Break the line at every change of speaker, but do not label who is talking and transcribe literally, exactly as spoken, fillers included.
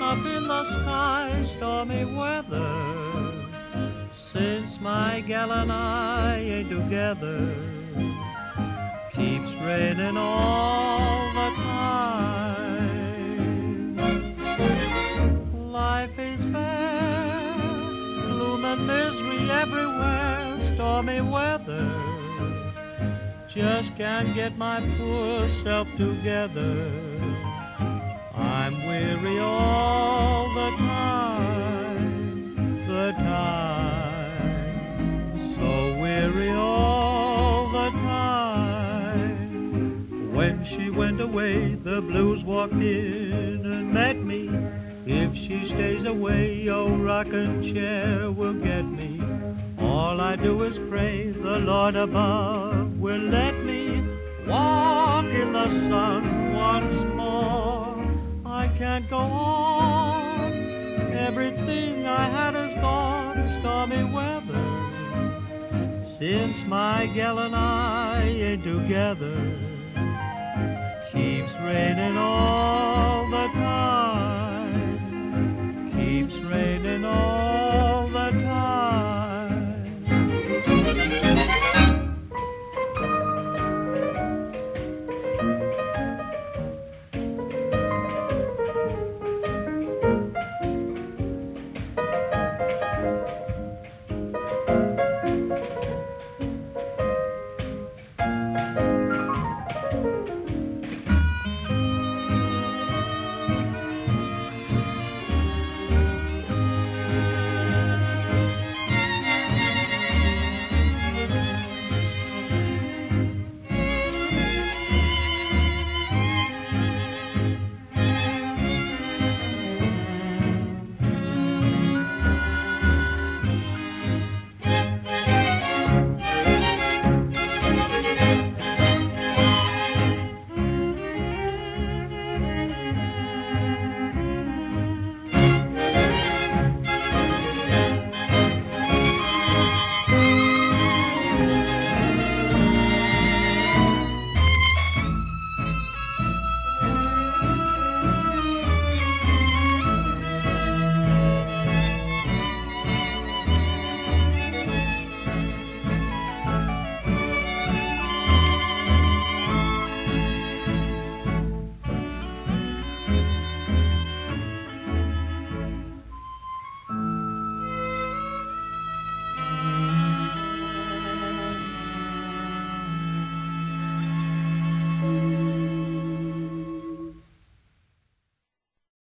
up in the sky, stormy weather. Since my gal and I ain't together, keeps raining all the time. Life is bare, gloom and misery everywhere, stormy weather. Just can't get my poor self together. I'm weary all the time, the time, so weary all the time. When she went away, the blues walked in and met me. If she stays away, oh, rocking chair will get me. All I do is pray the Lord above will let me walk in the sun once more. I can't go on, everything I had is gone, stormy weather. Since my gal and I ain't together, keeps raining on.